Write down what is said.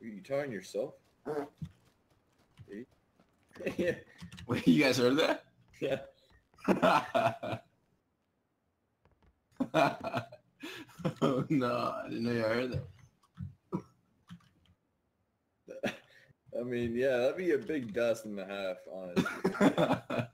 you tying yourself? Yeah. Wait, you guys heard that? Yeah. Oh no, I didn't know you heard that. I mean, yeah, that'd be a big dust and a half, honestly.